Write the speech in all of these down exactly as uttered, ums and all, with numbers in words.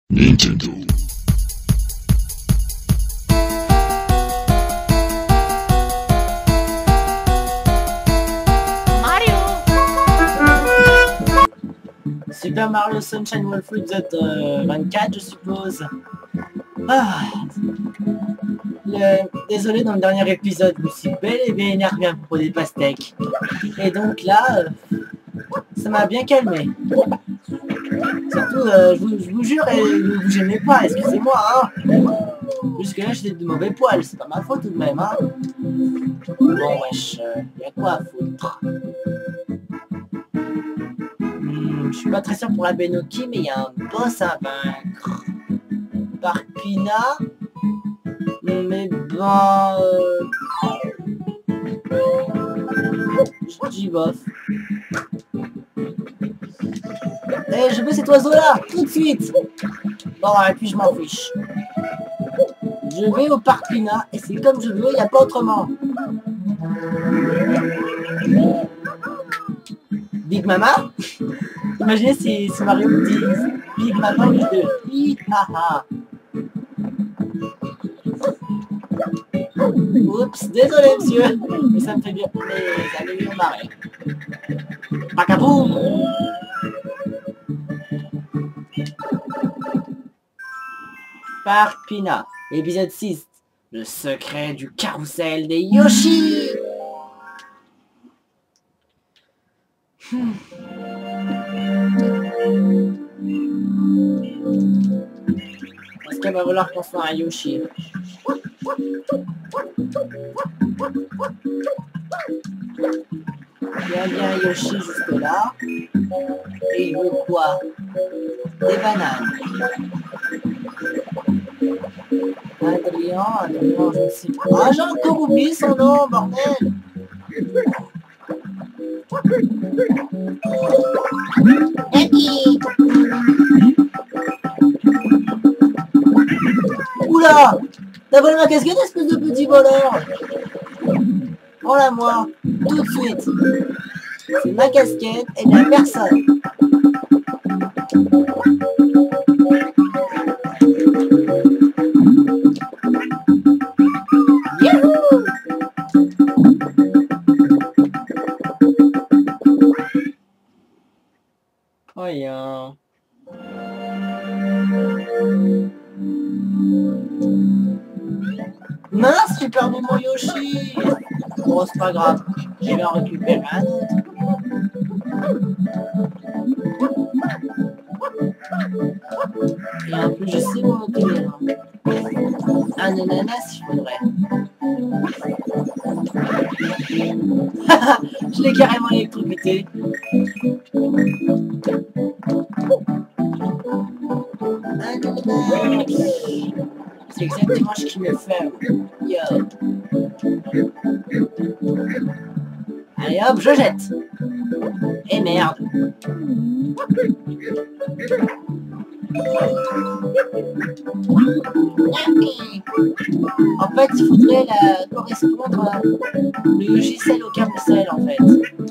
Nintendo. Mario. Super Mario Sunshine Wolfwood euh, vingt-quatre, je suppose. Ah. Le... Désolé, dans le dernier épisode, je me suis bel et bien énervé à propos des pastèques. Et donc là, euh, ça m'a bien calmé. Surtout, euh, je, vous, je vous jure, et ne vous gênez pas, excusez-moi, hein. Jusque-là, j'étais de mauvais poil, c'est pas ma faute tout de même, hein. Bon, wesh, euh, y'a quoi à foutre? Hmm, je suis pas très sûr pour la Benoki, mais il y a un boss à vaincre. Parpina. Mais ben... Euh... Je dis bof. Eh, je veux cet oiseau-là, tout de suite. Bon, et puis je m'en fiche. Je vais au Parpina, et c'est comme je veux, il n'y a pas autrement. Big Mama. Imaginez si, si Mario me dit Big Mama au lieu de Hi ha ha. Oups, désolé monsieur, mais ça me fait bien les amis au marais. Pacaboum. Parpina, épisode six, le secret du carrousel des Yoshi. Hmm. Est-ce qu'elle va vouloir qu'on soit un Yoshi? Il y a bien un Yoshi juste là. Et il veut quoi? Des bananes. Adrien, Adrien, je ne sais pas. Ah, j'ai encore oublié son nom, bordel. Oula! T'as volé ma casquette, espèce de petit voleur! Prends-la moi, tout de suite! C'est ma casquette et la personne! Youhou! Rien. Mince, j'ai perdu mon Yoshi. Bon, c'est pas grave, je vais en récupérer un autre. Et en plus, je sais où monter. Un ananas, il faudrait. Je l'ai carrément électrocuté. C'est exactement ce qu'il me fait. Yo. Allez hop, je jette. Et merde. En fait, il faudrait la correspondre le logiciel au carrousel en fait.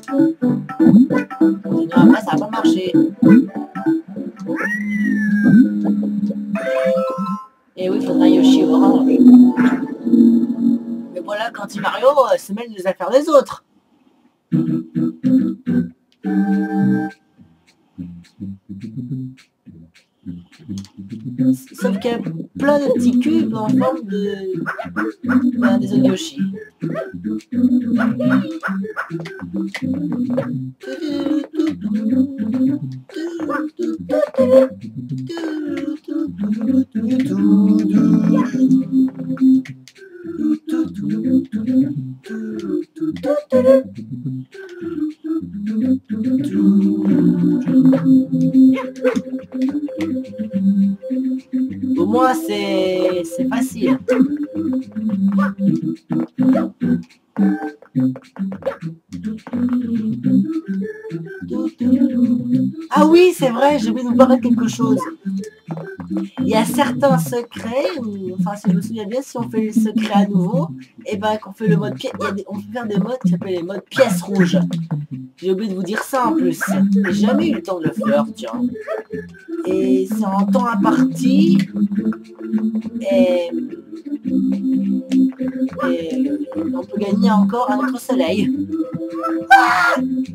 Sinon après ça va pas marcher. Et oui, il faudra Yoshi orange. Mais voilà, quand il Mario euh, se mêle des affaires des autres. Sauf qu'il y a plein de petits cubes en forme de... Ben, des autres Yoshi. Au moins c'est c'est facile. Ah oui, c'est vrai, j'ai oublié de vous parler de quelque chose. Il y a certains secrets, ou, enfin si je me souviens bien, si on fait les secrets à nouveau, et ben qu'on fait le mode pièce, on peut faire des modes qui s'appellent les modes pièces rouges. J'ai oublié de vous dire ça en plus. J'ai jamais eu le temps de le faire, tiens. Et c'est en temps imparti. Et... Et on peut gagner encore un autre soleil. Ah,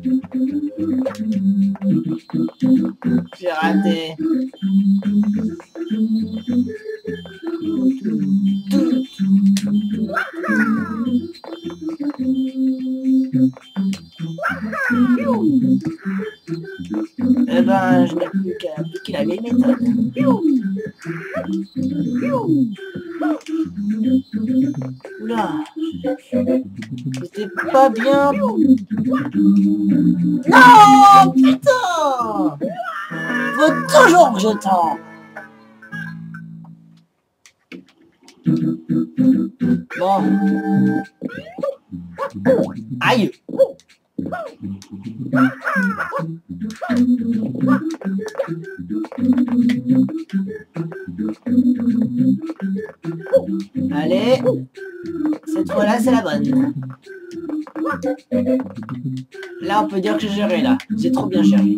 j'ai raté. Eh ben, je n'ai plus qu'à appliquer la vieille méthode. Oula, c'était pas bien. Non, putain! Faut toujours que je tente. Bon. Aïe. Allez, cette fois-là, c'est la bonne. Là, on peut dire que j'ai géré, là. J'ai trop bien géré.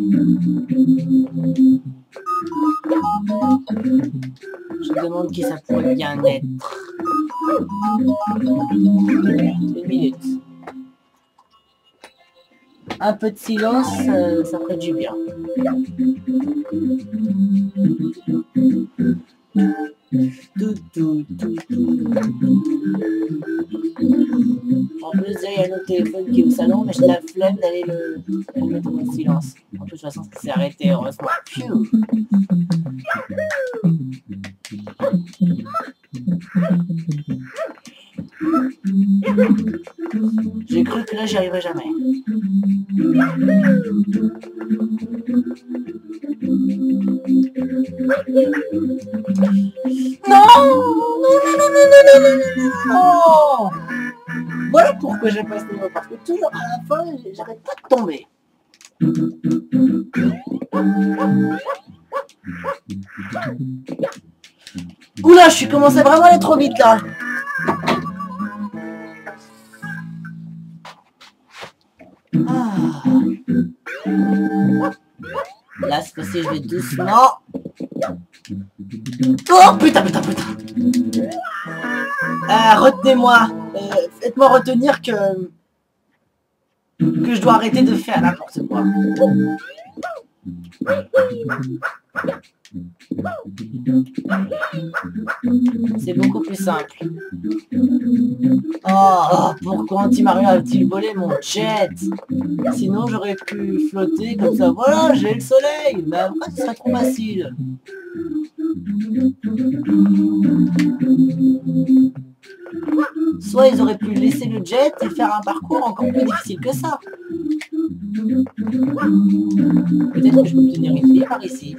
Je me demande qui ça pourrait bien être. Une minute. Un peu de silence, euh, ça ferait du bien. Tout, tout, tout, tout. En plus, il y a notre téléphone qui est au salon, mais j'ai la flemme d'aller le, le mettre en silence. En plus, de toute façon, ça s'est arrêté, heureusement. Pfiou. J'ai cru que là, j'y arriverais jamais. Non, non, non, non, non, non, non, non, non. Voilà pourquoi j'ai pas ce niveau, parce que toujours à la fin, j'arrête pas de tomber. Oula, je suis commencé vraiment à aller trop vite là. Ah. Là, cette fois-ci, je vais doucement. Oh putain, putain, putain. Euh, retenez-moi. Euh, Faites-moi retenir que... que je dois arrêter de faire n'importe quoi. C'est beaucoup plus simple. Oh, pourquoi Anti-Mario a-t-il volé mon jet? Sinon j'aurais pu flotter comme ça. Voilà, j'ai le soleil. Mais après, ce serait trop facile. Soit ils auraient pu laisser le jet et faire un parcours encore plus difficile que ça. Peut-être que je peux obtenir une vie par ici.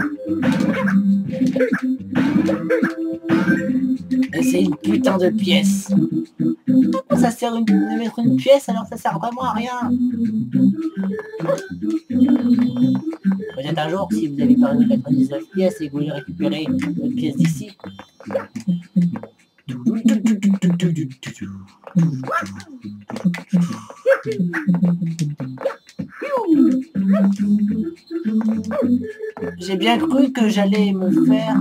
Et c'est une putain de pièce. Pourquoi ça sert une, de mettre une pièce alors que ça sert vraiment à rien? Peut-être un jour, si vous avez perdu quatre-vingt-dix-neuf pièces et que vous voulez récupérer une pièce d'ici. J'ai bien cru que j'allais me faire...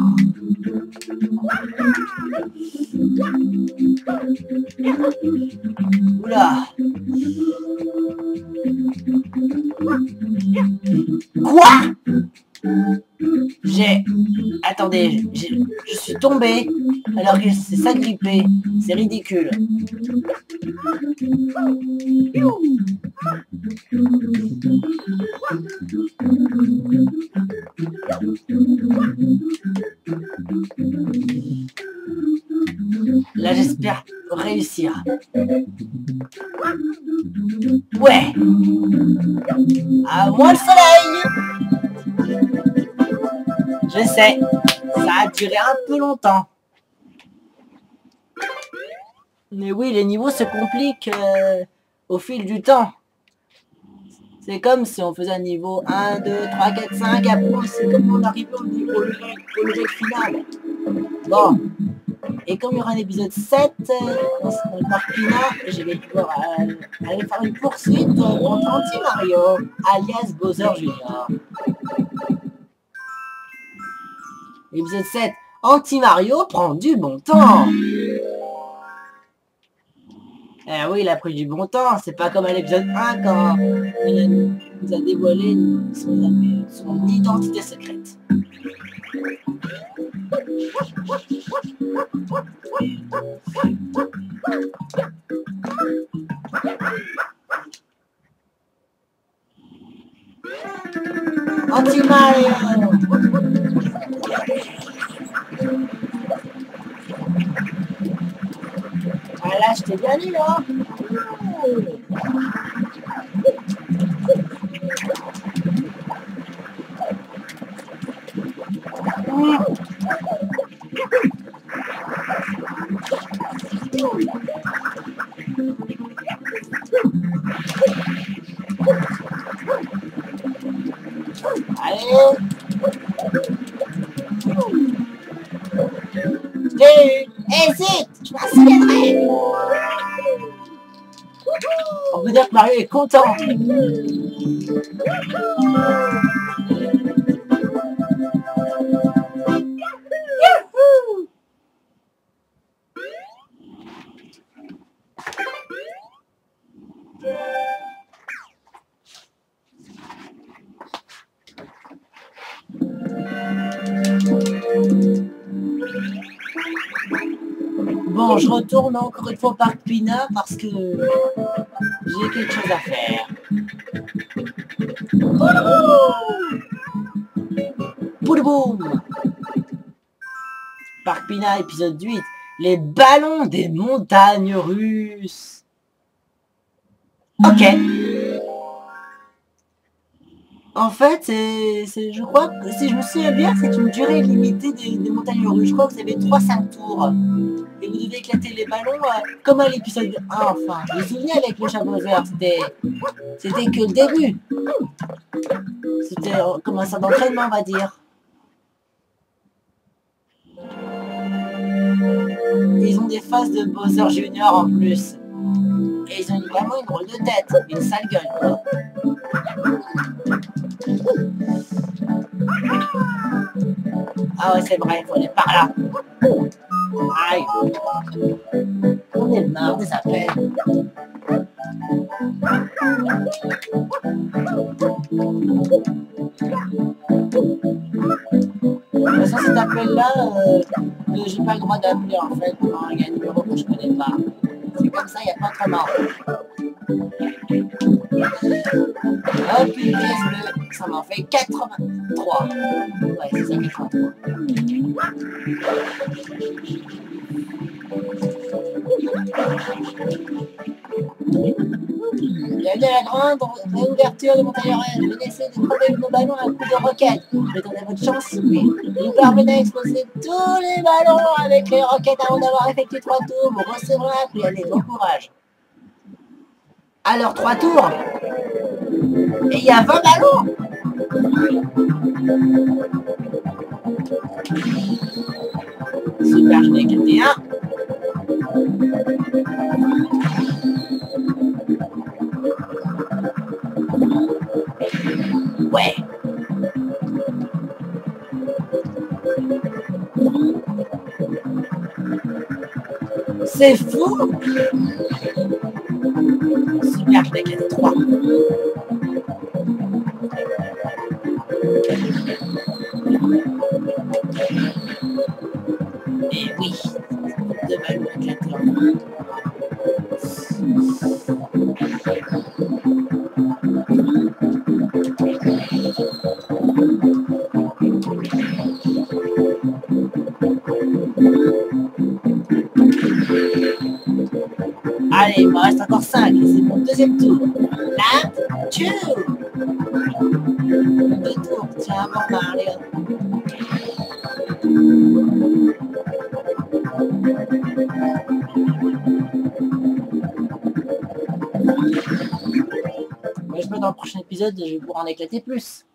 Oula. Quoi? J'ai... Attendez, j'ai... je suis tombé alors que c'est ça grippé. C'est ridicule. Là, j'espère réussir. Ouais. À moi le soleil. Je sais. Ça a duré un peu longtemps. Mais oui, les niveaux se compliquent euh, au fil du temps. C'est comme si on faisait un niveau un, deux, trois, quatre, cinq, après c'est comme on arrivait au niveau au level final. Bon. Et comme il y aura un épisode sept euh, dans le parc Pina, je vais pouvoir euh, aller faire une poursuite contre Anti-Mario, alias Bowser Junior Épisode sept, Anti-Mario prend du bon temps. Eh oui, il a pris du bon temps, c'est pas comme à l'épisode un quand il nous a dévoilé son, son identité secrète. Anti-Mario! Ah là, je t'ai bien dit, là! Allez! Hé! Hésite! Je m'accélérerai! On peut dire que Mario est content! Bon, je retourne encore une fois au parc Pina parce que j'ai quelque chose à faire. Boum! Parc Pina, épisode huit. Les ballons des montagnes russes. Ok. En fait, c'est, je crois que si je me souviens bien, c'est une durée limitée des, des montagnes russes. Je crois que vous avez trois cinq tours. Et vous devez éclater les ballons euh, comme à l'épisode un, enfin. Vous vous souvenez avec le chat Bowser, c'était c'était que le début. C'était euh, comme un centre d'entraînement, on va dire. Et ils ont des faces de Bowser Junior en plus. Et ils ont vraiment une drôle de tête, une sale gueule, quoi. Ah ouais, c'est vrai, il faut aller par là. Aïe. On est marre des appels. De toute façon, cet appel-là, euh, j'ai pas le droit d'appeler en fait. Non, il y a un numéro que je connais pas. C'est comme ça, il n'y a pas autrement. Hop, une pièce bleue. Ça m'en fait quatre-vingt-trois. Ouais, c'est ça, quatre-vingt-trois. Bienvenue à la grande réouverture de Montagne-Rennes. Venez essayer de trouver nos ballons à un coup de roquette. Je vais donner votre chance, s'il vous plaît. Vous parvenez à exploser tous les ballons avec les roquettes avant d'avoir effectué trois tours. Vous recevrez un prix. Allez, bon courage. Alors, trois tours. Et il y a vingt ballons. Super, je n'ai éclaté un. Ouais. C'est fou. Super, je n'ai éclaté trois. Et oui, deux ballons éclatés en moins. Allez, il me reste encore cinq et c'est mon deuxième tour. Là, two. Deux tours, tiens, bon Mario. Mais je peux dans le prochain épisode, je vais pouvoir en éclater plus.